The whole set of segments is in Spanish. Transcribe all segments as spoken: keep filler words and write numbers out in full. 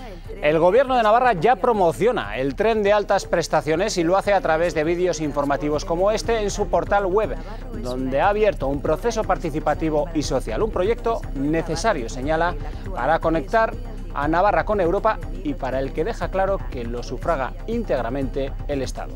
El Gobierno de Navarra ya promociona el tren de altas prestaciones y lo hace a través de vídeos informativos como este en su portal web, donde ha abierto un proceso participativo y social, un proyecto necesario, señala, para conectar a Navarra con Europa y para el que deja claro que lo sufraga íntegramente el Estado.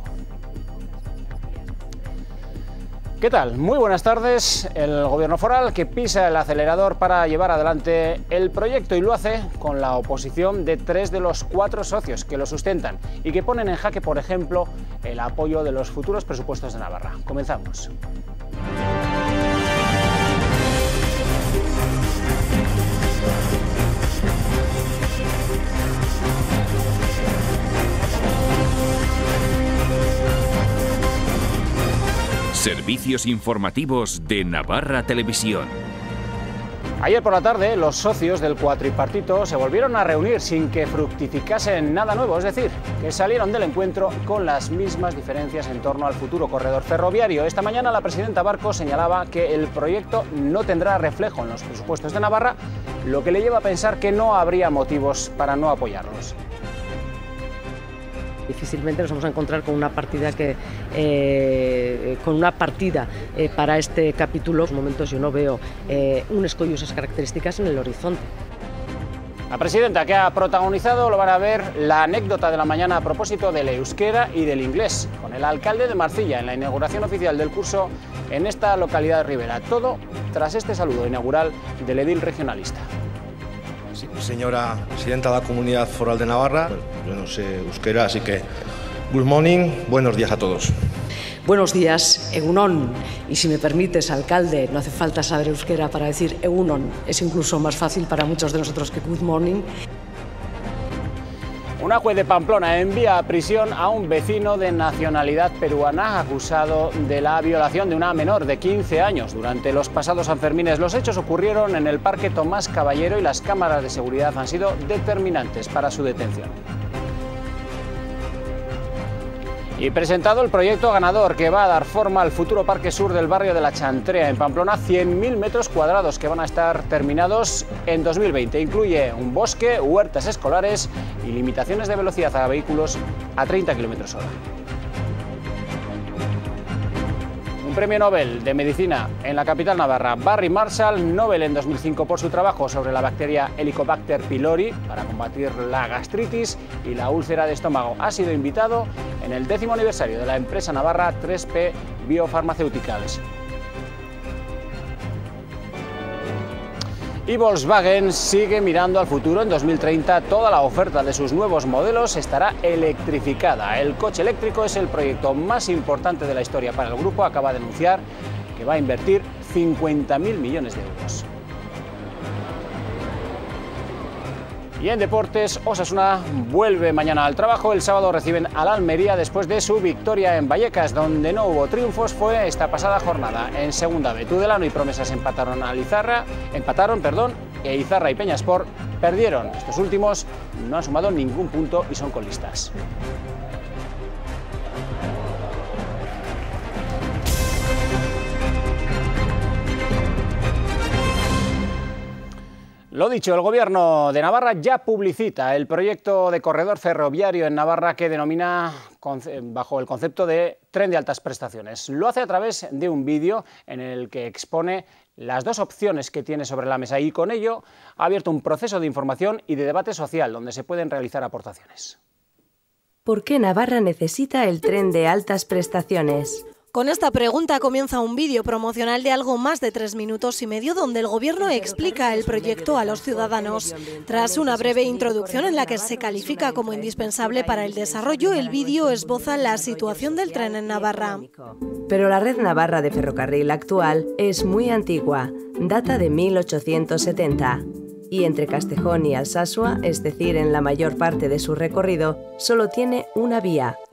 ¿Qué tal? Muy buenas tardes. El Gobierno foral que pisa el acelerador para llevar adelante el proyecto y lo hace con la oposición de tres de los cuatro socios que lo sustentan y que ponen en jaque, por ejemplo, el apoyo de los futuros presupuestos de Navarra. Comenzamos. Servicios informativos de Navarra Televisión. Ayer por la tarde, los socios del cuatripartito se volvieron a reunir sin que fructificase nada nuevo, es decir, que salieron del encuentro con las mismas diferencias en torno al futuro corredor ferroviario. Esta mañana la presidenta Barco señalaba que el proyecto no tendrá reflejo en los presupuestos de Navarra, lo que le lleva a pensar que no habría motivos para no apoyarlos. Difícilmente nos vamos a encontrar con una partida que eh, con una partida eh, para este capítulo. En momentos yo no veo eh, un escollo de esas características en el horizonte. La presidenta, que ha protagonizado, lo van a ver, la anécdota de la mañana a propósito del euskera y del inglés, con el alcalde de Marcilla en la inauguración oficial del curso en esta localidad de Ribera. Todo tras este saludo inaugural del edil regionalista. Sí, señora presidenta de la Comunidad Foral de Navarra, bueno, yo no sé euskera, así que good morning, buenos días a todos. Buenos días, Egunon. Y si me permites, alcalde, no hace falta saber euskera para decir Egunon. Es incluso más fácil para muchos de nosotros que good morning. Una juez de Pamplona envía a prisión a un vecino de nacionalidad peruana acusado de la violación de una menor de quince años durante los pasados Sanfermines. Los hechos ocurrieron en el Parque Tomás Caballero y las cámaras de seguridad han sido determinantes para su detención. Y presentado el proyecto ganador que va a dar forma al futuro Parque Sur del barrio de La Chantrea en Pamplona, cien mil metros cuadrados que van a estar terminados en dos mil veinte. Incluye un bosque, huertas escolares y limitaciones de velocidad a vehículos a treinta kilómetros hora. Un premio Nobel de Medicina en la capital navarra, Barry Marshall, Nobel en dos mil cinco por su trabajo sobre la bacteria Helicobacter pylori para combatir la gastritis y la úlcera de estómago. Ha sido invitado en el décimo aniversario de la empresa navarra tres P Biopharmaceuticals. Y Volkswagen sigue mirando al futuro. En dos mil treinta toda la oferta de sus nuevos modelos estará electrificada. El coche eléctrico es el proyecto más importante de la historia para el grupo. Acaba de anunciar que va a invertir cincuenta mil millones de euros. Y en deportes, Osasuna vuelve mañana al trabajo. El sábado reciben al Almería después de su victoria en Vallecas, donde no hubo triunfos. Fue esta pasada jornada. En segunda B, Tudelano y Promesas empataron a Izarra, empataron, perdón, e Izarra y Peñaspor perdieron. Estos últimos no han sumado ningún punto y son colistas. Lo dicho, el Gobierno de Navarra ya publicita el proyecto de corredor ferroviario en Navarra que denomina bajo el concepto de tren de altas prestaciones. Lo hace a través de un vídeo en el que expone las dos opciones que tiene sobre la mesa y con ello ha abierto un proceso de información y de debate social donde se pueden realizar aportaciones. ¿Por qué Navarra necesita el tren de altas prestaciones? Con esta pregunta comienza un vídeo promocional de algo más de tres minutos y medio donde el Gobierno explica el proyecto a los ciudadanos. Tras una breve introducción en la que se califica como indispensable para el desarrollo, el vídeo esboza la situación del tren en Navarra. Pero la red navarra de ferrocarril actual es muy antigua, data de mil ochocientos setenta. Y entre Castejón y Alsasua, es decir, en la mayor parte de su recorrido, solo tiene una vía,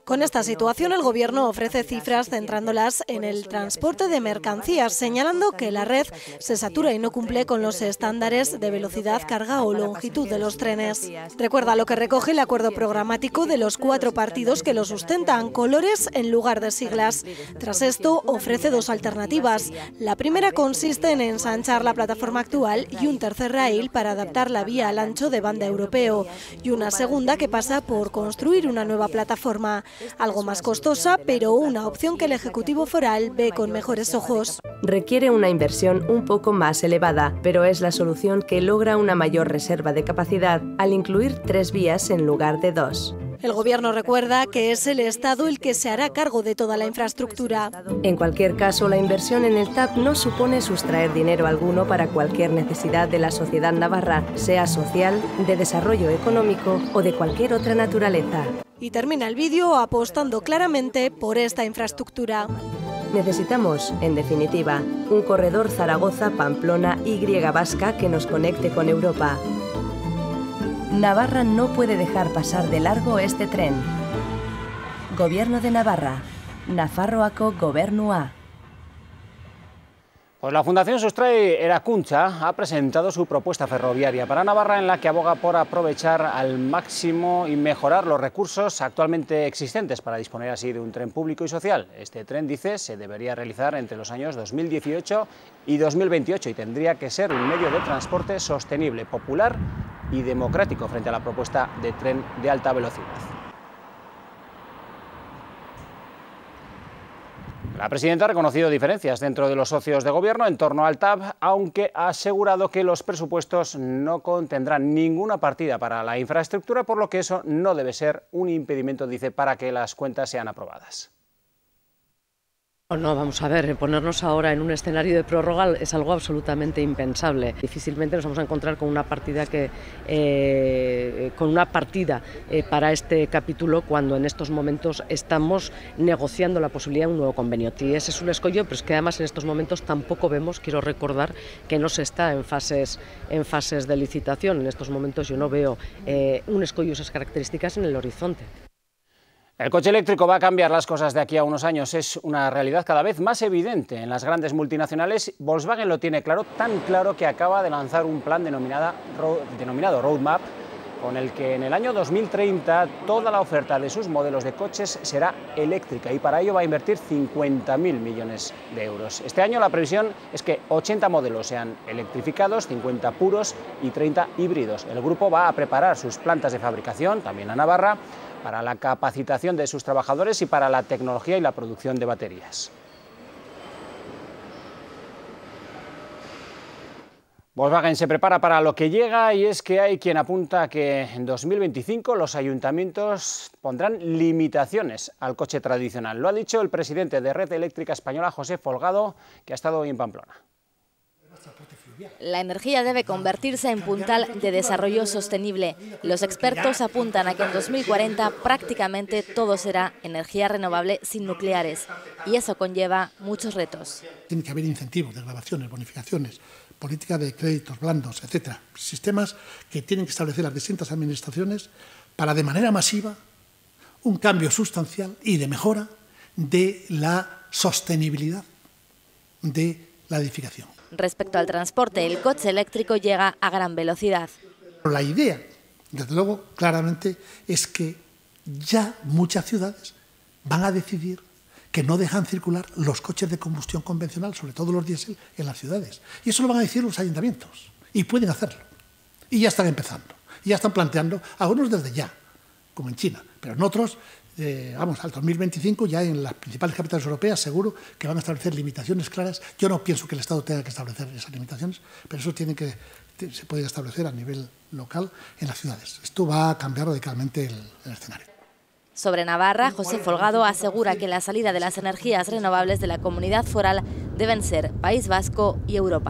Con esta situación, el Gobierno ofrece cifras centrándolas en el transporte de mercancías, señalando que la red se satura y no cumple con los estándares de velocidad, carga o longitud de los trenes. Recuerda lo que recoge el acuerdo programático de los cuatro partidos que lo sustentan: colores en lugar de siglas. Tras esto, ofrece dos alternativas. La primera consiste en ensanchar la plataforma actual y un tercer raíl para adaptar la vía al ancho de banda europeo, y una segunda que pasa por construir una nueva plataforma, algo más costosa, pero una opción que el Ejecutivo Foral ve con mejores ojos. Requiere una inversión un poco más elevada, pero es la solución que logra una mayor reserva de capacidad al incluir tres vías en lugar de dos. El Gobierno recuerda que es el Estado el que se hará cargo de toda la infraestructura. En cualquier caso, la inversión en el T A P no supone sustraer dinero alguno para cualquier necesidad de la sociedad navarra, sea social, de desarrollo económico o de cualquier otra naturaleza. Y termina el vídeo apostando claramente por esta infraestructura. Necesitamos, en definitiva, un corredor Zaragoza-Pamplona-Y vasca que nos conecte con Europa. Navarra no puede dejar pasar de largo este tren. Gobierno de Navarra. Nafarroako Gobernua. Pues la Fundación Sustrai Erakuntza ha presentado su propuesta ferroviaria para Navarra, en la que aboga por aprovechar al máximo y mejorar los recursos actualmente existentes para disponer así de un tren público y social. Este tren, dice, se debería realizar entre los años dos mil dieciocho y dos mil veintiocho y tendría que ser un medio de transporte sostenible, popular y democrático frente a la propuesta de tren de alta velocidad. La presidenta ha reconocido diferencias dentro de los socios de gobierno en torno al T A V, aunque ha asegurado que los presupuestos no contendrán ninguna partida para la infraestructura, por lo que eso no debe ser un impedimento, dice, para que las cuentas sean aprobadas. No, vamos a ver, ponernos ahora en un escenario de prórroga es algo absolutamente impensable. Difícilmente nos vamos a encontrar con una partida que eh, con una partida eh, para este capítulo cuando en estos momentos estamos negociando la posibilidad de un nuevo convenio. Y ese es un escollo, pero es que además en estos momentos tampoco vemos, quiero recordar, que no se está en fases en fases de licitación. En estos momentos yo no veo eh, un escollo de esas características en el horizonte. El coche eléctrico va a cambiar las cosas de aquí a unos años. Es una realidad cada vez más evidente en las grandes multinacionales. Volkswagen lo tiene claro, tan claro que acaba de lanzar un plan denominada, denominado Roadmap, con el que en el año dos mil treinta toda la oferta de sus modelos de coches será eléctrica, y para ello va a invertir cincuenta mil millones de euros. Este año la previsión es que ochenta modelos sean electrificados, cincuenta puros y treinta híbridos. El grupo va a preparar sus plantas de fabricación, también a Navarra, para la capacitación de sus trabajadores y para la tecnología y la producción de baterías. Volkswagen se prepara para lo que llega, y es que hay quien apunta a que en dos mil veinticinco los ayuntamientos pondrán limitaciones al coche tradicional. Lo ha dicho el presidente de Red Eléctrica Española, José Folgado, que ha estado hoy en Pamplona. La energía debe convertirse en puntal de desarrollo sostenible. Los expertos apuntan a que en dos mil cuarenta prácticamente todo será energía renovable sin nucleares, y eso conlleva muchos retos. Tiene que haber incentivos, desgravaciones, bonificaciones, política de créditos blandos, etcétera. Sistemas que tienen que establecer las distintas administraciones para, de manera masiva, un cambio sustancial y de mejora de la sostenibilidad de la edificación. Respecto al transporte, el coche eléctrico llega a gran velocidad. La idea, desde luego, claramente, es que ya muchas ciudades van a decidir que no dejan circular los coches de combustión convencional, sobre todo los diésel, en las ciudades. Y eso lo van a decir los ayuntamientos, y pueden hacerlo. Y ya están empezando, y ya están planteando, algunos desde ya, como en China, pero en otros, eh, vamos, al dos mil veinticinco, ya en las principales capitales europeas, seguro que van a establecer limitaciones claras. Yo no pienso que el Estado tenga que establecer esas limitaciones, pero eso tiene que, se puede establecer a nivel local en las ciudades. Esto va a cambiar radicalmente el, el escenario. Sobre Navarra, José Folgado asegura que la salida de las energías renovables de la comunidad foral deben ser País Vasco y Europa.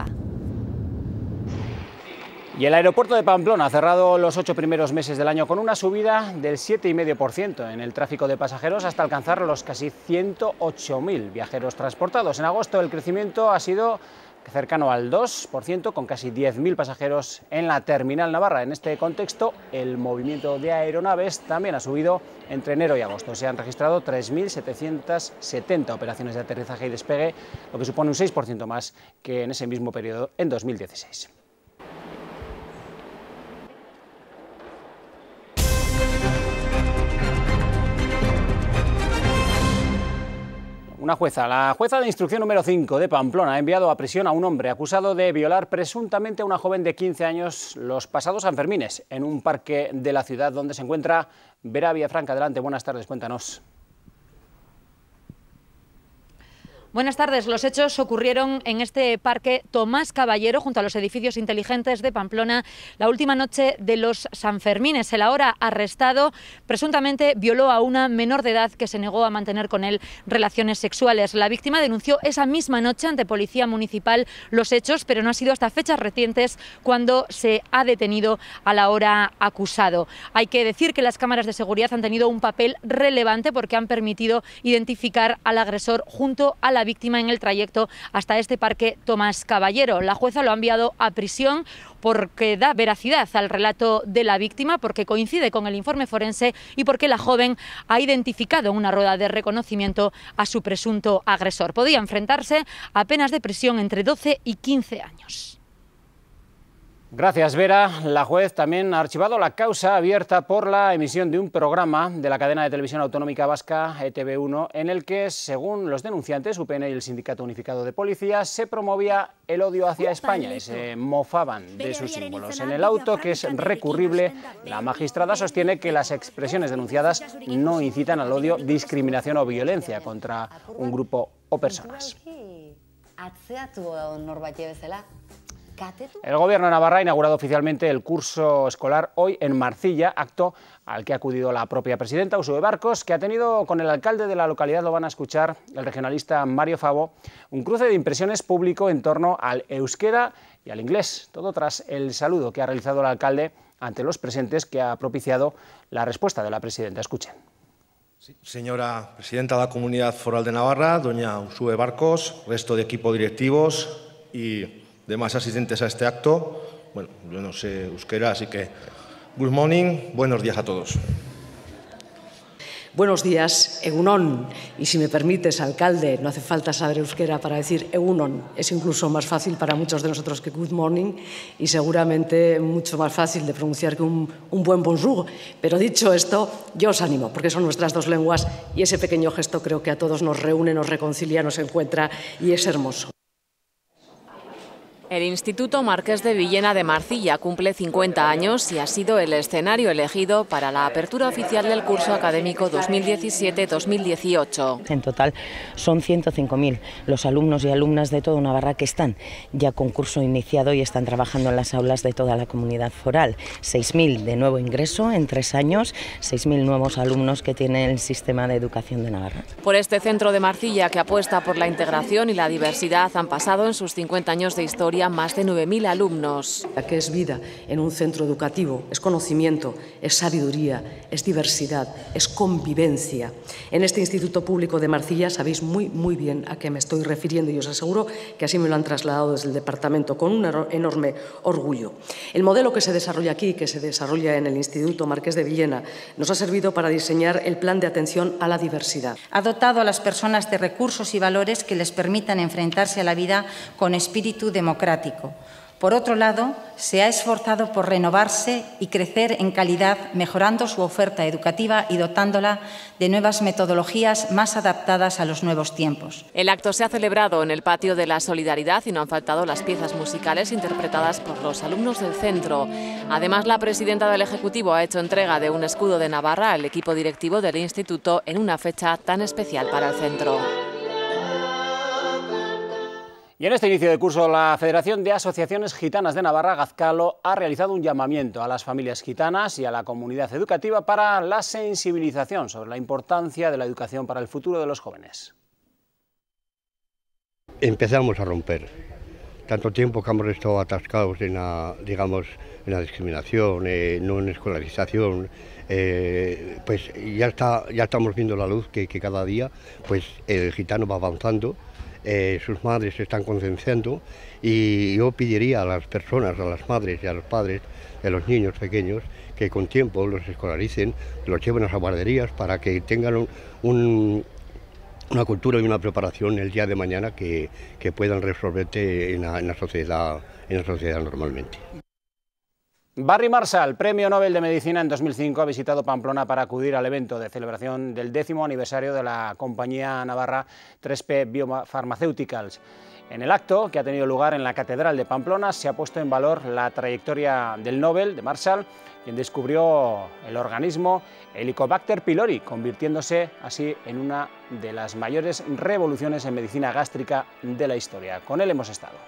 Y el aeropuerto de Pamplona ha cerrado los ocho primeros meses del año con una subida del siete coma cinco por ciento en el tráfico de pasajeros, hasta alcanzar los casi ciento ocho mil viajeros transportados. En agosto el crecimiento ha sido cercano al dos por ciento, con casi diez mil pasajeros en la terminal navarra. En este contexto, el movimiento de aeronaves también ha subido entre enero y agosto. Se han registrado tres mil setecientas setenta operaciones de aterrizaje y despegue, lo que supone un seis por ciento más que en ese mismo periodo en dos mil dieciséis. Una jueza, la jueza de instrucción número cinco de Pamplona, ha enviado a prisión a un hombre acusado de violar presuntamente a una joven de quince años los pasados Sanfermines en un parque de la ciudad donde se encuentra Vera Villafranca. Adelante, buenas tardes, cuéntanos. Buenas tardes. Los hechos ocurrieron en este parque Tomás Caballero, junto a los edificios inteligentes de Pamplona, la última noche de los Sanfermines. El ahora arrestado presuntamente violó a una menor de edad que se negó a mantener con él relaciones sexuales. La víctima denunció esa misma noche ante Policía Municipal los hechos, pero no ha sido hasta fechas recientes cuando se ha detenido al ahora acusado. Hay que decir que las cámaras de seguridad han tenido un papel relevante porque han permitido identificar al agresor junto a la víctima en el trayecto hasta este parque Tomás Caballero. La jueza lo ha enviado a prisión porque da veracidad al relato de la víctima, porque coincide con el informe forense y porque la joven ha identificado en una rueda de reconocimiento a su presunto agresor. Podía enfrentarse a penas de prisión entre doce y quince años. Gracias, Vera. La juez también ha archivado la causa abierta por la emisión de un programa de la cadena de televisión autonómica vasca E T V uno, en el que, según los denunciantes, U P N y el Sindicato Unificado de Policías, se promovía el odio hacia España y se mofaban de sus símbolos. En el auto, que es recurrible, la magistrada sostiene que las expresiones denunciadas no incitan al odio, discriminación o violencia contra un grupo o personas. El Gobierno de Navarra ha inaugurado oficialmente el curso escolar hoy en Marcilla, acto al que ha acudido la propia presidenta, Uxue Barcos, que ha tenido con el alcalde de la localidad, lo van a escuchar, el regionalista Mario Favo, un cruce de impresiones público en torno al euskera y al inglés. Todo tras el saludo que ha realizado el alcalde ante los presentes, que ha propiciado la respuesta de la presidenta. Escuchen. Sí, señora presidenta de la Comunidad Foral de Navarra, doña Uxue Barcos, resto de equipo directivos y demás asistentes a este acto. Bueno, yo no sé euskera, así que good morning, buenos días a todos. Buenos días, egunon. Y si me permites, alcalde, no hace falta saber euskera para decir egunon. Es incluso más fácil para muchos de nosotros que good morning y seguramente mucho más fácil de pronunciar que un, un buen bonjour. Pero dicho esto, yo os animo, porque son nuestras dos lenguas y ese pequeño gesto creo que a todos nos reúne, nos reconcilia, nos encuentra y es hermoso. El Instituto Marqués de Villena de Marcilla cumple cincuenta años y ha sido el escenario elegido para la apertura oficial del curso académico dos mil diecisiete dos mil dieciocho. En total son ciento cinco mil los alumnos y alumnas de toda Navarra que están ya con curso iniciado y están trabajando en las aulas de toda la comunidad foral. seis mil de nuevo ingreso en tres años, seis mil nuevos alumnos que tiene el sistema de educación de Navarra. Por este centro de Marcilla, que apuesta por la integración y la diversidad, han pasado en sus cincuenta años de historia más de nueve mil alumnos. ¿Qué es vida en un centro educativo? Es conocimiento, es sabiduría, es diversidad, es convivencia. En este Instituto Público de Marcilla sabéis muy, muy bien a qué me estoy refiriendo y os aseguro que así me lo han trasladado desde el departamento con un enorme orgullo. El modelo que se desarrolla aquí, que se desarrolla en el Instituto Marqués de Villena, nos ha servido para diseñar el plan de atención a la diversidad. Ha dotado a las personas de recursos y valores que les permitan enfrentarse a la vida con espíritu democrático. Por otro lado, se ha esforzado por renovarse y crecer en calidad, mejorando su oferta educativa y dotándola de nuevas metodologías más adaptadas a los nuevos tiempos. El acto se ha celebrado en el patio de la Solidaridad y no han faltado las piezas musicales interpretadas por los alumnos del centro. Además, la presidenta del Ejecutivo ha hecho entrega de un escudo de Navarra al equipo directivo del instituto en una fecha tan especial para el centro. Y en este inicio de curso, la Federación de Asociaciones Gitanas de Navarra, Gazkalo, ha realizado un llamamiento a las familias gitanas y a la comunidad educativa para la sensibilización sobre la importancia de la educación para el futuro de los jóvenes. Empezamos a romper. Tanto tiempo que hemos estado atascados en la, digamos, en la discriminación, eh, no en escolarización, eh, pues ya, está, ya estamos viendo la luz que, que cada día pues, el gitano va avanzando. eh, sus madres se están concienciando, y yo pediría a las personas, a las madres y a los padres de los niños pequeños, que con tiempo los escolaricen, los lleven a las guarderías para que tengan un, un, una cultura y una preparación el día de mañana que, que puedan resolverte en la, en la sociedad, en la sociedad normalmente. Barry Marshall, Premio Nobel de Medicina en dos mil cinco, ha visitado Pamplona para acudir al evento de celebración del décimo aniversario de la compañía navarra tres P Biopharmaceuticals. En el acto, que ha tenido lugar en la Catedral de Pamplona, se ha puesto en valor la trayectoria del Nobel de Marshall, quien descubrió el organismo Helicobacter pylori, convirtiéndose así en una de las mayores revoluciones en medicina gástrica de la historia. Con él hemos estado.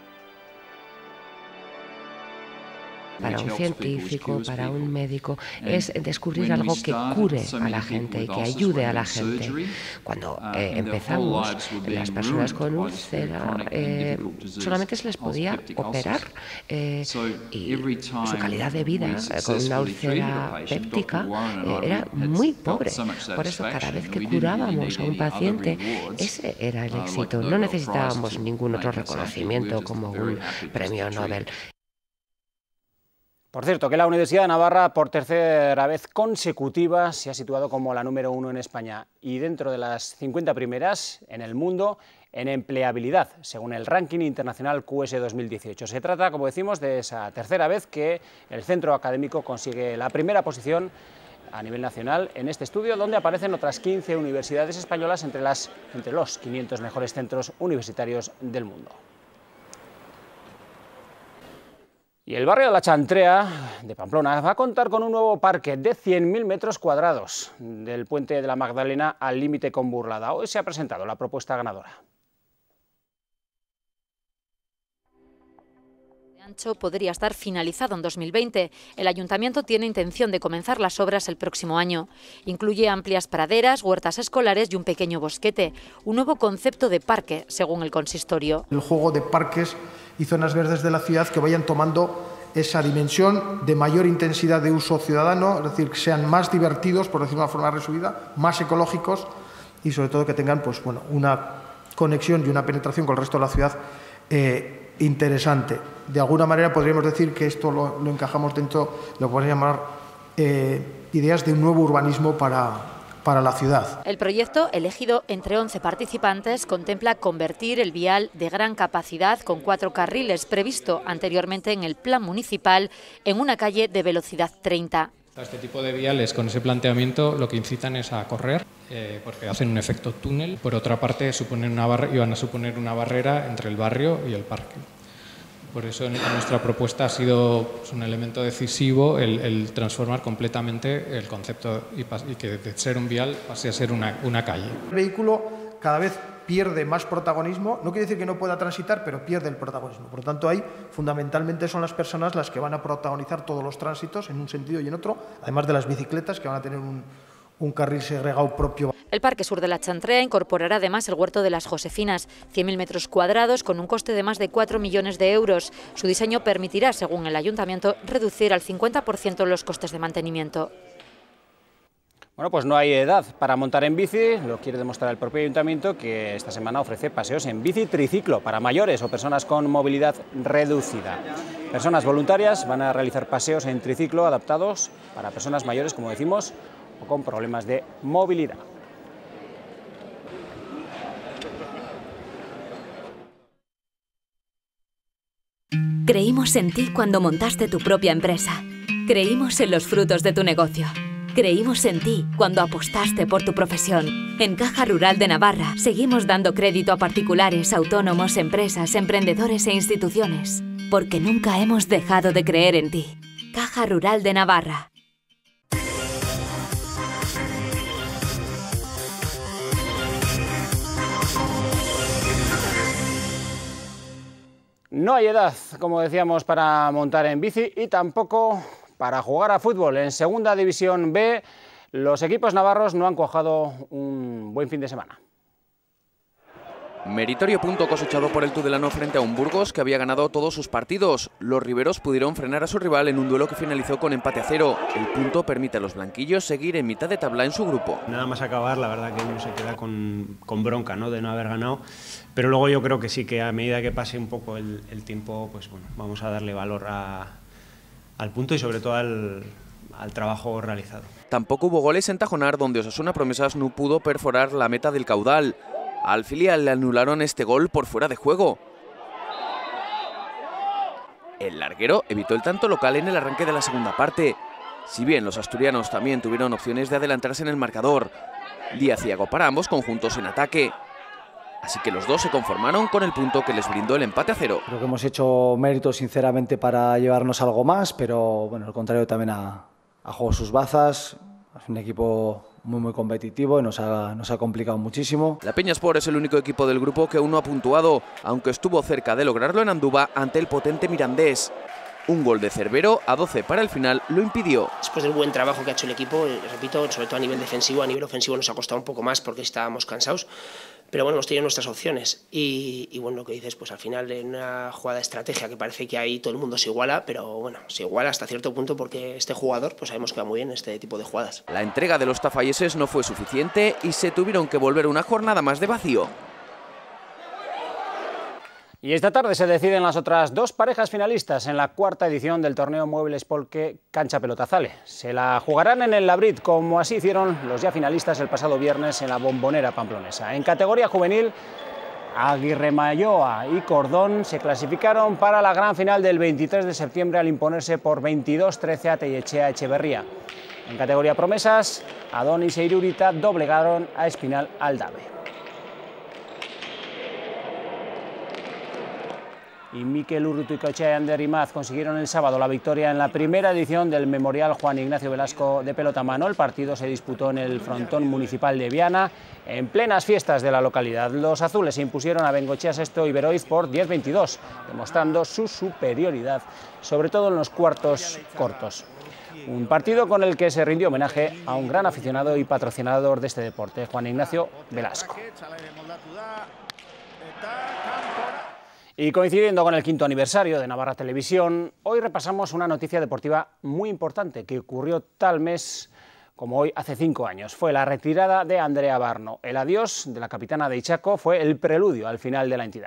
Para un científico, para un médico, es descubrir algo que cure a la gente y que ayude a la gente. Cuando eh, empezamos, las personas con úlcera eh, solamente se les podía operar eh, y su calidad de vida eh, con una úlcera péptica eh, era muy pobre. Por eso, cada vez que curábamos a un paciente, ese era el éxito. No necesitábamos ningún otro reconocimiento como un premio Nobel. Por cierto, que la Universidad de Navarra, por tercera vez consecutiva, se ha situado como la número uno en España y dentro de las cincuenta primeras en el mundo en empleabilidad, según el ranking internacional Q S dos mil dieciocho. Se trata, como decimos, de esa tercera vez que el centro académico consigue la primera posición a nivel nacional en este estudio, donde aparecen otras quince universidades españolas entre, las, entre los quinientos mejores centros universitarios del mundo. Y el barrio de la Chantrea de Pamplona va a contar con un nuevo parque de cien mil metros cuadrados, del puente de la Magdalena al límite con Burlada. Hoy se ha presentado la propuesta ganadora. Ancho podría estar finalizado en dos mil veinte. El ayuntamiento tiene intención de comenzar las obras el próximo año. Incluye amplias praderas, huertas escolares y un pequeño bosquete. Un nuevo concepto de parque, según el consistorio. El juego de parques y zonas verdes de la ciudad que vayan tomando esa dimensión de mayor intensidad de uso ciudadano, es decir, que sean más divertidos, por decirlo de una forma resumida, más ecológicos y sobre todo que tengan pues, bueno, una conexión y una penetración con el resto de la ciudad eh, interesante. De alguna manera podríamos decir que esto lo, lo encajamos dentro, lo podríamos llamar eh, ideas de un nuevo urbanismo para, para la ciudad. El proyecto, elegido entre once participantes, contempla convertir el vial de gran capacidad con cuatro carriles previsto anteriormente en el plan municipal en una calle de velocidad treinta. Este tipo de viales con ese planteamiento lo que incitan es a correr, eh, porque hacen un efecto túnel. Por otra parte, suponen una barre, iban a suponer una barrera entre el barrio y el parque. Por eso en nuestra propuesta ha sido pues, un elemento decisivo el, el transformar completamente el concepto y, y que de ser un vial pase a ser una, una calle. El vehículo cada vez pierde más protagonismo, no quiere decir que no pueda transitar, pero pierde el protagonismo. Por lo tanto, ahí fundamentalmente son las personas las que van a protagonizar todos los tránsitos en un sentido y en otro, además de las bicicletas que van a tener un, un carril segregado propio. El Parque Sur de la Chantrea incorporará además el Huerto de las Josefinas, cien mil metros cuadrados con un coste de más de cuatro millones de euros. Su diseño permitirá, según el Ayuntamiento, reducir al cincuenta por ciento los costes de mantenimiento. Bueno, pues no hay edad para montar en bici, lo quiere demostrar el propio Ayuntamiento, que esta semana ofrece paseos en bici triciclo para mayores o personas con movilidad reducida. Personas voluntarias van a realizar paseos en triciclo adaptados para personas mayores, como decimos, o con problemas de movilidad. Creímos en ti cuando montaste tu propia empresa. Creímos en los frutos de tu negocio. Creímos en ti cuando apostaste por tu profesión. En Caja Rural de Navarra seguimos dando crédito a particulares, autónomos, empresas, emprendedores e instituciones. Porque nunca hemos dejado de creer en ti. Caja Rural de Navarra. No hay edad, como decíamos, para montar en bici y tampoco para jugar a fútbol. En Segunda División B, los equipos navarros no han cuajado un buen fin de semana. Meritorio punto cosechado por el Tudelano frente a un Burgos que había ganado todos sus partidos. Los riberos pudieron frenar a su rival en un duelo que finalizó con empate a cero. El punto permite a los blanquillos seguir en mitad de tabla en su grupo. Nada más acabar, la verdad que uno se queda con, con bronca, ¿no?, de no haber ganado. Pero luego yo creo que sí, que a medida que pase un poco el, el tiempo, pues bueno, vamos a darle valor a, al punto y sobre todo al, al trabajo realizado. Tampoco hubo goles en Tajonar, donde Osasuna Promesas no pudo perforar la meta del caudal. Al filial le anularon este gol por fuera de juego. El larguero evitó el tanto local en el arranque de la segunda parte. Si bien los asturianos también tuvieron opciones de adelantarse en el marcador, Díaz y Iago para ambos conjuntos en ataque. Así que los dos se conformaron con el punto que les brindó el empate a cero. Creo que hemos hecho méritos sinceramente para llevarnos algo más, pero bueno, al contrario también ha, ha jugado sus bazas. Es un equipo muy muy competitivo y nos ha, nos ha complicado muchísimo. La Peñaspor es el único equipo del grupo que aún no ha puntuado, aunque estuvo cerca de lograrlo en Andúba ante el potente Mirandés. Un gol de Cervero a doce para el final lo impidió. Después del buen trabajo que ha hecho el equipo, repito, sobre todo a nivel defensivo, a nivel ofensivo nos ha costado un poco más porque estábamos cansados, pero bueno, hemos tenido nuestras opciones y, y bueno, lo que dices, pues al final en una jugada de estrategia que parece que ahí todo el mundo se iguala, pero bueno, se iguala hasta cierto punto porque este jugador pues sabemos que va muy bien en este tipo de jugadas. La entrega de los tafalleses no fue suficiente y se tuvieron que volver una jornada más de vacío. Y esta tarde se deciden las otras dos parejas finalistas en la cuarta edición del torneo Muebles Polque Cancha Pelotazale. Se la jugarán en el Labrit, como así hicieron los ya finalistas el pasado viernes en la Bombonera pamplonesa. En categoría juvenil, Aguirre Mayoa y Cordón se clasificaron para la gran final del veintitrés de septiembre al imponerse por veintidós trece a Tellechea Echeverría. En categoría promesas, Adonis e Irurita doblegaron a Espinal Aldave. Y Mikel Urruticoechea y Ander Imaz consiguieron el sábado la victoria en la primera edición del Memorial Juan Ignacio Velasco de pelota mano. El partido se disputó en el frontón municipal de Viana, en plenas fiestas de la localidad. Los azules se impusieron a Bengochea Sexto y Beroiz por diez veintidós, demostrando su superioridad, sobre todo en los cuartos cortos. Un partido con el que se rindió homenaje a un gran aficionado y patrocinador de este deporte, Juan Ignacio Velasco. Y coincidiendo con el quinto aniversario de Navarra Televisión, hoy repasamos una noticia deportiva muy importante que ocurrió tal mes como hoy hace cinco años. Fue la retirada de Andrea Barno. El adiós de la capitana de Ichaco fue el preludio al final de la entidad.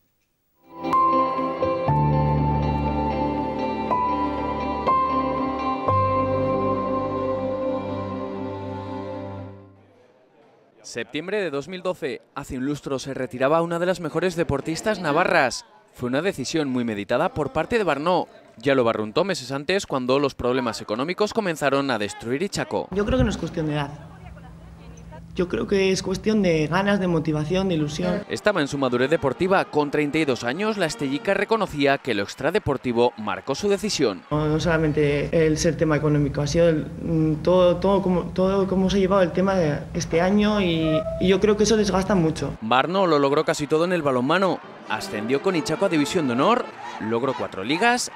Septiembre de dos mil doce, hace un lustro se retiraba una de las mejores deportistas navarras. Fue una decisión muy meditada por parte de Barno. Ya lo barruntó meses antes cuando los problemas económicos comenzaron a destruir Ichaco. Yo creo que no es cuestión de edad. Yo creo que es cuestión de ganas, de motivación, de ilusión. Estaba en su madurez deportiva. Con treinta y dos años, la estellica reconocía que lo extradeportivo marcó su decisión. No, no solamente el ser tema económico, ha sido el, todo, todo, como, todo cómo se ha llevado el tema de este año y, y yo creo que eso desgasta mucho. Barno lo logró casi todo en el balonmano. Ascendió con Ichaco a División de Honor, logró cuatro ligas,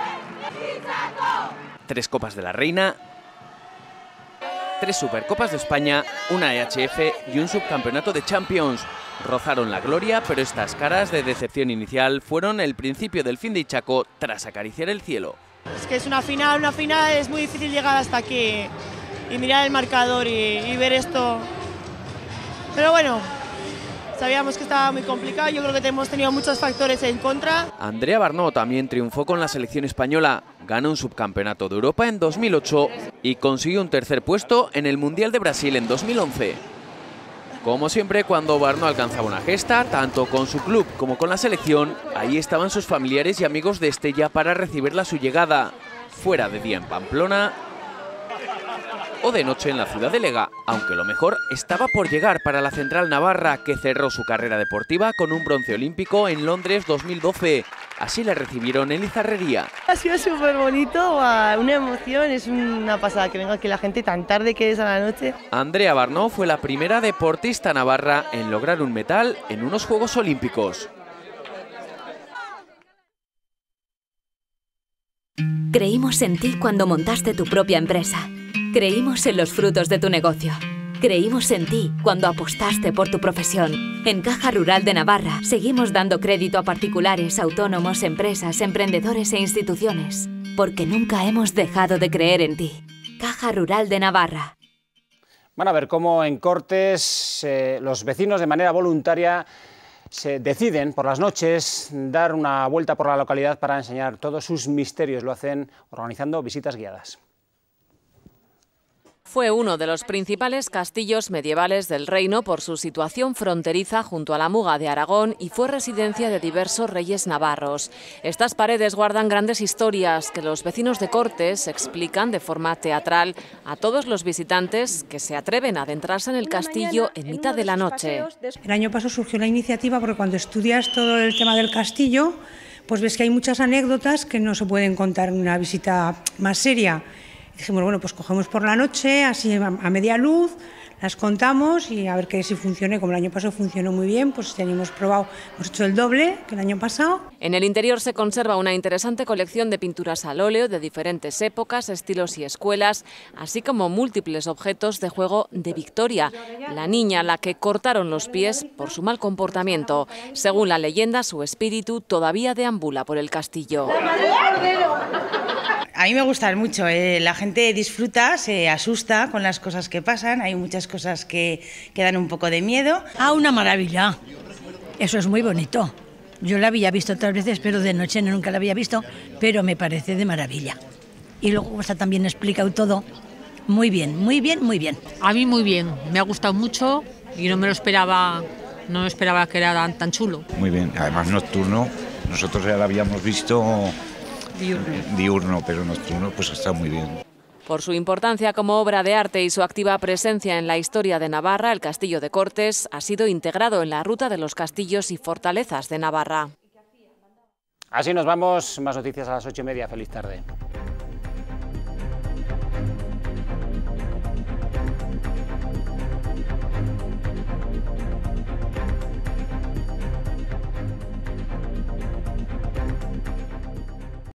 tres Copas de la Reina, tres Supercopas de España, una E H F y un subcampeonato de Champions. Rozaron la gloria, pero estas caras de decepción inicial fueron el principio del fin de Ichaco tras acariciar el cielo. Es que es una final, una final, es muy difícil llegar hasta aquí y mirar el marcador y, y ver esto. Pero bueno, sabíamos que estaba muy complicado, yo creo que hemos tenido muchos factores en contra. Andrea Barno también triunfó con la selección española, ganó un subcampeonato de Europa en dos mil ocho y consiguió un tercer puesto en el Mundial de Brasil en dos mil once. Como siempre, cuando Barno alcanzaba una gesta, tanto con su club como con la selección, ahí estaban sus familiares y amigos de Estella para recibirla a su llegada, fuera de día en Pamplona o de noche en la ciudad de Lega, aunque lo mejor estaba por llegar para la central navarra, que cerró su carrera deportiva con un bronce olímpico en Londres dos mil doce. Así la recibieron en Lizarrería. Ha sido súper bonito, una emoción, es una pasada que venga aquí la gente tan tarde que es a la noche. Andrea Barno fue la primera deportista navarra en lograr un metal en unos Juegos Olímpicos. Creímos en ti cuando montaste tu propia empresa. Creímos en los frutos de tu negocio. Creímos en ti cuando apostaste por tu profesión. En Caja Rural de Navarra seguimos dando crédito a particulares, autónomos, empresas, emprendedores e instituciones, porque nunca hemos dejado de creer en ti. Caja Rural de Navarra. Van a ver cómo en Cortes eh, los vecinos de manera voluntaria se deciden por las noches dar una vuelta por la localidad para enseñar todos sus misterios. Lo hacen organizando visitas guiadas. Fue uno de los principales castillos medievales del reino por su situación fronteriza junto a la Muga de Aragón y fue residencia de diversos reyes navarros. Estas paredes guardan grandes historias que los vecinos de Cortes explican de forma teatral a todos los visitantes que se atreven a adentrarse en el castillo en mitad de la noche. El año pasado surgió la iniciativa porque cuando estudias todo el tema del castillo, pues ves que hay muchas anécdotas que no se pueden contar en una visita más seria. Dijimos, bueno, pues cogemos por la noche, así a media luz, las contamos y a ver que si funciona. Como el año pasado funcionó muy bien, pues este año hemos probado, hemos hecho el doble que el año pasado. En el interior se conserva una interesante colección de pinturas al óleo de diferentes épocas, estilos y escuelas, así como múltiples objetos de juego de Victoria, la niña a la que cortaron los pies por su mal comportamiento. Según la leyenda, su espíritu todavía deambula por el castillo. A mí me gustan mucho, eh, la gente disfruta, se asusta con las cosas que pasan, hay muchas cosas que, que dan un poco de miedo. Ah, una maravilla, eso es muy bonito. Yo la había visto otras veces, pero de noche nunca la había visto, pero me parece de maravilla. Y luego está también explicado todo, muy bien, muy bien, muy bien. A mí muy bien, me ha gustado mucho y no me lo esperaba, no me esperaba que era tan, tan chulo. Muy bien, además nocturno, nosotros ya la habíamos visto... Diurno. Diurno, pero nocturno pues está muy bien. Por su importancia como obra de arte y su activa presencia en la historia de Navarra, el Castillo de Cortes ha sido integrado en la ruta de los castillos y fortalezas de Navarra. Así nos vamos, más noticias a las ocho y media. Feliz tarde.